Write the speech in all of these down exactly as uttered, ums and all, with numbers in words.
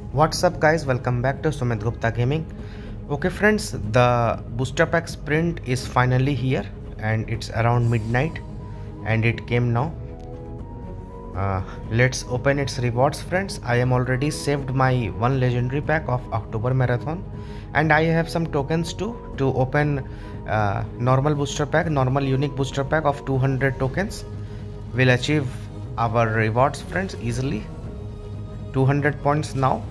What's up guys, welcome back to Sumit Gupta Gaming. Okay friends, the booster pack sprint is finally here and it's around midnight and it came now. Uh, let's open its rewards friends. I am already saved my one legendary pack of October Marathon and I have some tokens too to open uh, normal booster pack, normal unique booster pack of two hundred tokens. We'll achieve our rewards friends easily. two hundred points now.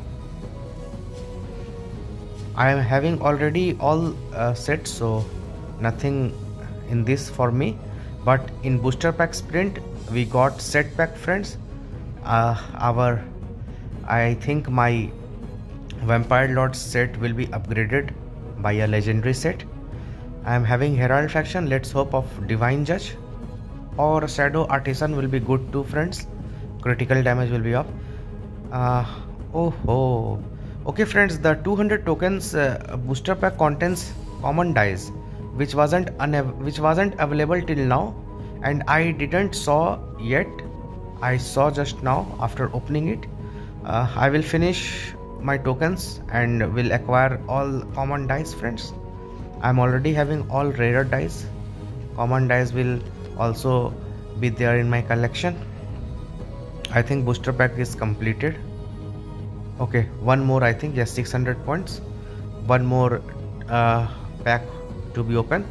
I am having already all uh, set, so nothing in this for me, but in booster pack sprint we got set pack friends. Uh, our I think my Vampire Lord set will be upgraded by a legendary set. I am having Herald faction. Let's hope of Divine Judge or Shadow Artisan will be good too friends. Critical damage will be up. Uh, oh ho. Okay friends, the two hundred tokens uh, booster pack contains common dice which wasn't which wasn't available till now, and I didn't saw yet. I saw just now after opening it. uh, I will finish my tokens and will acquire all common dice friends. I'm already having all rarer dice. Common dice will also be there in my collection. I think booster pack is completed. Okay, one more, I think, yes, six hundred points. One more uh, pack to be open.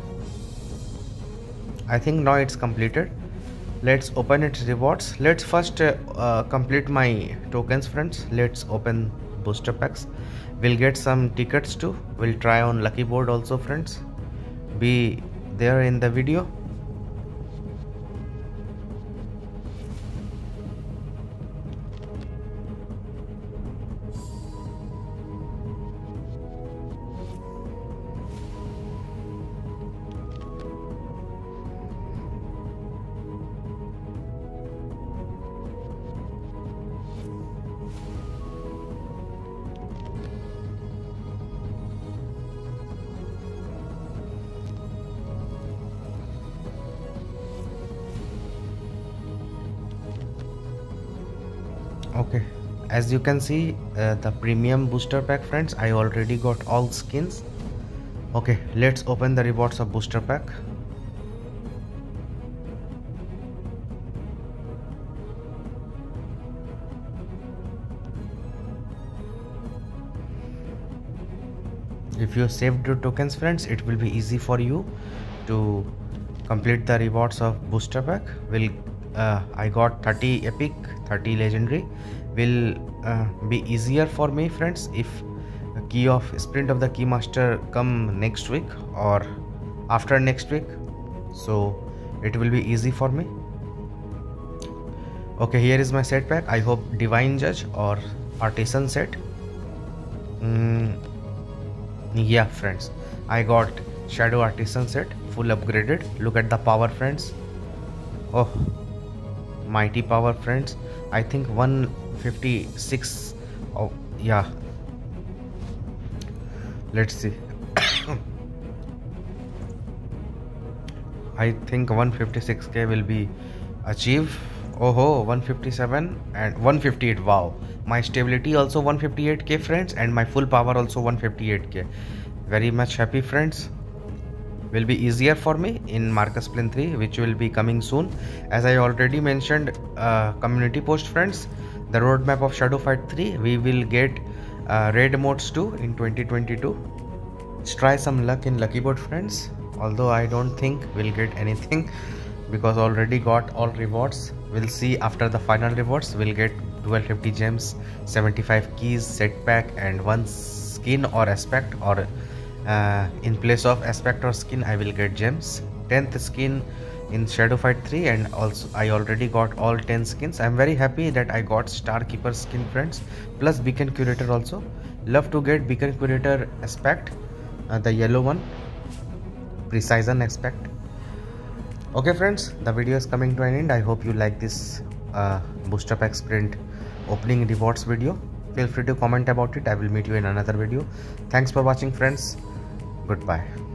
I think now it's completed. Let's open its rewards. Let's first uh, uh, complete my tokens friends. Let's open booster packs. We'll get some tickets too. We'll try on lucky board also friends. Be there in the video. Okay, as you can see, uh, the premium booster pack friends, I already got all skins. Okay, let's open the rewards of booster pack. If you saved your tokens friends, it will be easy for you to complete the rewards of booster pack. Will uh, I got thirty epic, thirty legendary. Will uh, be easier for me friends if key of sprint of the keymaster come next week or after next week, so it will be easy for me. Okay, here is my set pack. I hope Divine Judge or Artisan set. mm, yeah friends, I got Shadow Artisan set full upgraded. Look at the power friends. Oh, mighty power friends. I think one fifty-six. Oh yeah, let's see. I think one fifty-six K will be achieved. Oh ho, one fifty-seven and one fifty-eight. Wow, my stability also one fifty-eight K friends, and my full power also one fifty-eight K. Very much happy friends. Will be easier for me in Marcus Splin three, which will be coming soon. As I already mentioned, uh, community post friends, the roadmap of Shadow Fight three, we will get uh, raid modes too in twenty twenty-two. Let's try some luck in lucky board friends, although I don't think we'll get anything because already got all rewards. We'll see after the final rewards. We'll get twelve fifty gems, seventy-five keys, set pack, and one skin or aspect, or uh, in place of aspect or skin I will get gems. tenth skin in Shadow Fight three, and also I already got all ten skins. I'm very happy that I got Star Keeper skin friends, plus Beacon Curator also. Love to get Beacon Curator aspect, uh, the yellow one, Precision aspect. Okay friends, the video is coming to an end. I hope you like this uh, booster pack sprint opening rewards video. Feel free to comment about it. I will meet you in another video. Thanks for watching friends. Goodbye.